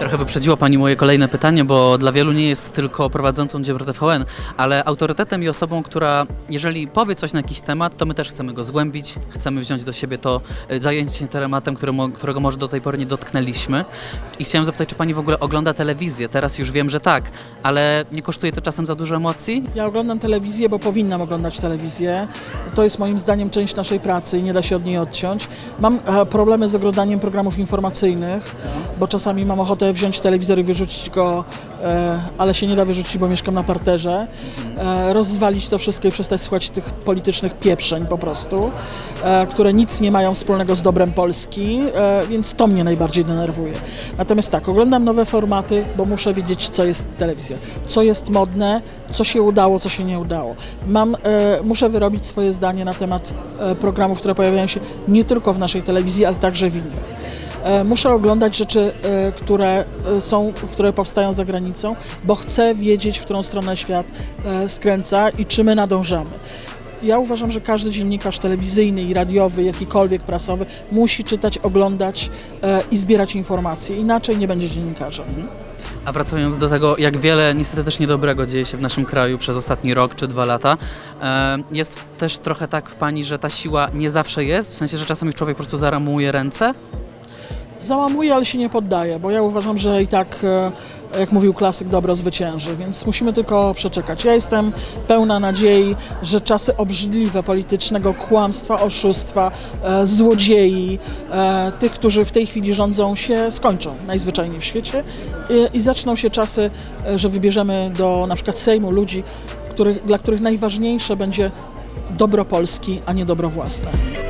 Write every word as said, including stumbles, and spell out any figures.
Trochę wyprzedziła Pani moje kolejne pytanie, bo dla wielu nie jest tylko prowadzącą Dziebro T V N, ale autorytetem i osobą, która jeżeli powie coś na jakiś temat, to my też chcemy go zgłębić, chcemy wziąć do siebie to, zająć się tematem, którego, którego może do tej pory nie dotknęliśmy. I chciałem zapytać, czy Pani w ogóle ogląda telewizję? Teraz już wiem, że tak, ale nie kosztuje to czasem za dużo emocji? Ja oglądam telewizję, bo powinnam oglądać telewizję. To jest moim zdaniem część naszej pracy i nie da się od niej odciąć. Mam e, problemy z oglądaniem programów informacyjnych, bo czasami mam ochotę wziąć telewizor i wyrzucić go, e, ale się nie da wyrzucić, bo mieszkam na parterze. E, rozwalić to wszystko i przestać słuchać tych politycznych pieprzeń po prostu, e, które nic nie mają wspólnego z dobrem Polski, e, więc to mnie najbardziej denerwuje. Natomiast tak, oglądam nowe formaty, bo muszę wiedzieć, co jest telewizja, co jest modne, co się udało, co się nie udało. Mam, e, muszę wyrobić swoje zdanie na temat e, programów, które pojawiają się nie tylko w naszej telewizji, ale także w innych. E, muszę oglądać rzeczy, e, które są, które powstają za granicą, bo chcę wiedzieć, w którą stronę świat e, skręca i czy my nadążamy. Ja uważam, że każdy dziennikarz telewizyjny i radiowy, jakikolwiek prasowy musi czytać, oglądać e, i zbierać informacje, inaczej nie będzie dziennikarzem. A wracając do tego, jak wiele niestety też niedobrego dzieje się w naszym kraju przez ostatni rok czy dwa lata, jest też trochę tak w Pani, że ta siła nie zawsze jest? W sensie, że czasami człowiek po prostu zaramuje ręce? Załamuje, ale się nie poddaje, bo ja uważam, że i tak, jak mówił klasyk, dobro zwycięży, więc musimy tylko przeczekać. Ja jestem pełna nadziei, że czasy obrzydliwe politycznego kłamstwa, oszustwa, e, złodziei, e, tych, którzy w tej chwili rządzą, się skończą najzwyczajniej w świecie i, i zaczną się czasy, e, że wybierzemy do na przykład Sejmu ludzi, których, dla których najważniejsze będzie dobro Polski, a nie dobro własne.